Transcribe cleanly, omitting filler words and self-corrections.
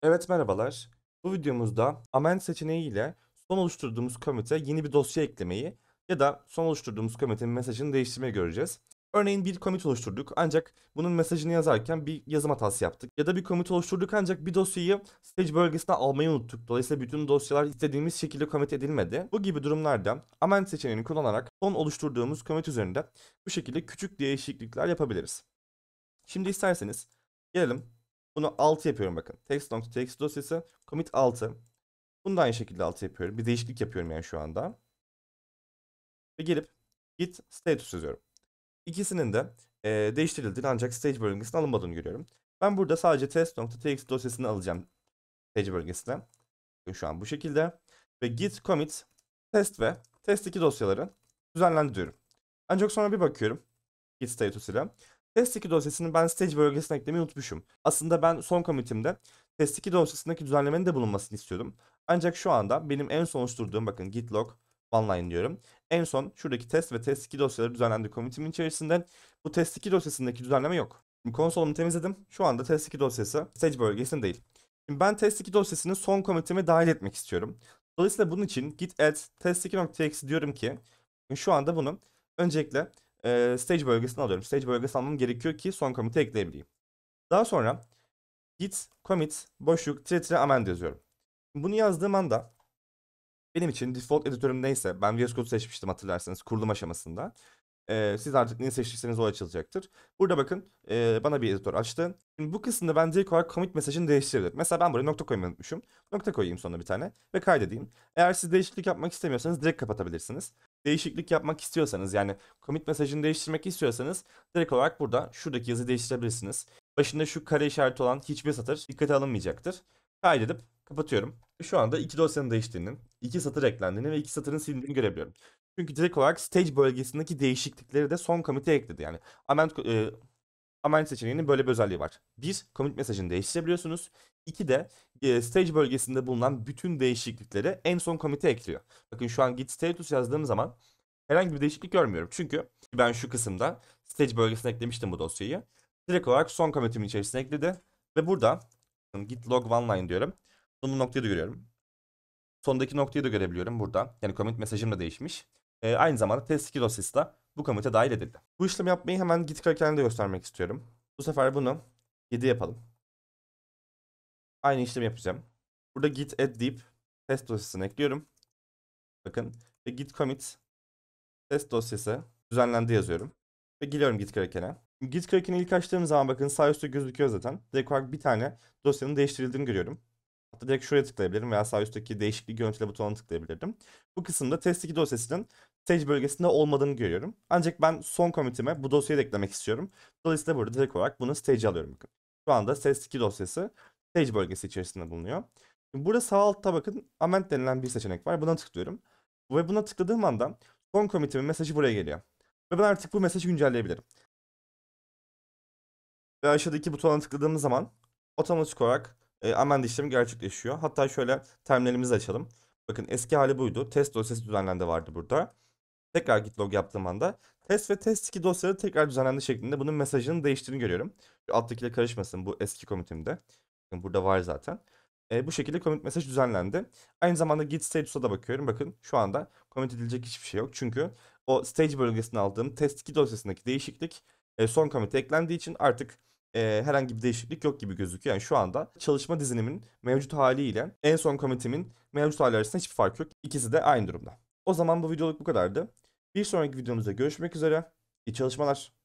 Evet, merhabalar. Bu videomuzda amend seçeneği ile son oluşturduğumuz commit'e yeni bir dosya eklemeyi ya da son oluşturduğumuz commit'in mesajını değiştirmeyi göreceğiz. Örneğin bir commit oluşturduk ancak bunun mesajını yazarken bir yazım hatası yaptık. Ya da bir commit oluşturduk ancak bir dosyayı stage bölgesine almayı unuttuk. Dolayısıyla bütün dosyalar istediğimiz şekilde commit edilmedi. Bu gibi durumlarda amend seçeneğini kullanarak son oluşturduğumuz commit üzerinde bu şekilde küçük değişiklikler yapabiliriz. Şimdi isterseniz gelelim. Bunu 6 yapıyorum bakın. Text.txt dosyası commit 6. Bunu da aynı şekilde 6 yapıyorum. Bir değişiklik yapıyorum yani şu anda. Ve gelip git status yazıyorum. İkisinin de değiştirildiğini ancak stage bölgesine alınmadığını görüyorum. Ben burada sadece test.txt dosyasını alacağım stage bölgesine. Bakın şu an bu şekilde. Ve git commit test ve test2 dosyaları düzenlendi diyorum. Ancak sonra bir bakıyorum. Git status ile. Test2 dosyasını ben stage bölgesine eklemeyi unutmuşum. Aslında ben son commit'imde test2 dosyasındaki düzenlemenin de bulunmasını istiyordum. Ancak şu anda benim en son oluşturduğum bakın git log oneline diyorum. En son şuradaki test ve test2 dosyaları düzenlendi commit'imin içerisinde. Bu test2 dosyasındaki düzenleme yok. Şimdi konsolumu temizledim. Şu anda test2 dosyası stage bölgesinde değil. Şimdi ben test2 dosyasını son commit'ime dahil etmek istiyorum. Dolayısıyla bunun için git add test2.txt diyorum ki şu anda bunu öncelikle stage bölgesini alıyorum. Stage bölgesini almam gerekiyor ki son commit'i ekleyebileyim. Daha sonra git commit boşluk tire amend yazıyorum. Bunu yazdığım anda benim için default editörüm neyse ben VS Code seçmiştim hatırlarsanız kurulum aşamasında. Siz artık neyi seçtiyseniz o açılacaktır. Burada bakın bana bir editör açtı. Şimdi bu kısımda ben direkt olarak commit mesajını değiştirebilirim. Mesela ben buraya nokta koymayı unutmuşum. Nokta koyayım sonra bir tane ve kaydedeyim. Eğer siz değişiklik yapmak istemiyorsanız direkt kapatabilirsiniz. Değişiklik yapmak istiyorsanız yani commit mesajını değiştirmek istiyorsanız direkt olarak burada şuradaki yazıyı değiştirebilirsiniz. Başında şu kare işareti olan hiçbir satır dikkate alınmayacaktır. Kaydedip kapatıyorum. Şu anda iki dosyanın değiştiğini, iki satır eklendiğini ve iki satırın silindiğini görebiliyorum. Çünkü direkt olarak stage bölgesindeki değişiklikleri de son commit'e ekledi. Yani amend seçeneğinin böyle bir özelliği var. Bir, commit mesajını değiştirebiliyorsunuz. İki de stage bölgesinde bulunan bütün değişiklikleri en son commit'e ekliyor. Bakın şu an git status yazdığım zaman herhangi bir değişiklik görmüyorum. Çünkü ben şu kısımda stage bölgesine eklemiştim bu dosyayı. Direkt olarak son commit'imin içerisine ekledi. Ve burada git log oneline diyorum. Sonun noktayı da görüyorum. Sondaki noktayı da görebiliyorum burada. Yani commit mesajım da değişmiş. Aynı zamanda test2 dosyası da bu commit'e dahil edildi. Bu işlemi yapmayı hemen git kraken'de göstermek istiyorum. Bu sefer bunu 7 yapalım. Aynı işlemi yapacağım. Burada git add deyip test dosyasını ekliyorum. Bakın ve git commit test dosyası düzenlendi yazıyorum. Ve geliyorum git kraken'e. Git kraken'i ilk açtığım zaman bakın sağ üstte gözüküyor zaten. Direkt olarak bir tane dosyanın değiştirildiğini görüyorum. Hatta direkt şuraya tıklayabilirim veya sağ üstteki değişiklik görüntüle butonuna tıklayabilirdim. Bu kısımda test2 dosyasının stage bölgesinde olmadığını görüyorum. Ancak ben son commit'ime bu dosyayı da eklemek istiyorum. Dolayısıyla burada direkt olarak bunu stage'e alıyorum bakın. Şu anda test2 dosyası stage bölgesi içerisinde bulunuyor. Şimdi burada sağ altta bakın amend denilen bir seçenek var. Buna tıklıyorum. Ve buna tıkladığım anda son commit'imin mesajı buraya geliyor. Ve ben artık bu mesajı güncelleyebilirim. Ve aşağıdaki butona tıkladığımız zaman otomatik olarak amend işlemi gerçekleşiyor. Hatta şöyle terminalimizi açalım. Bakın eski hali buydu. Test dosyası düzenlendi vardı burada. Tekrar git log yaptığım anda test ve test2 dosyaları tekrar düzenlendi şeklinde bunun mesajının değiştiğini görüyorum. Şu alttakiyle karışmasın bu eski commit'imde. Bakın burada var zaten. Bu şekilde commit mesaj düzenlendi. Aynı zamanda git status'a da bakıyorum. Bakın şu anda commit edilecek hiçbir şey yok. Çünkü o stage bölgesine aldığım test2 dosyasındaki değişiklik son commit'e eklendiği için artık herhangi bir değişiklik yok gibi gözüküyor. Yani şu anda çalışma dizinimin mevcut haliyle en son commit'imin mevcut hali arasında hiçbir fark yok. İkisi de aynı durumda. O zaman bu videoluk bu kadardı. Bir sonraki videomuzda görüşmek üzere. İyi çalışmalar.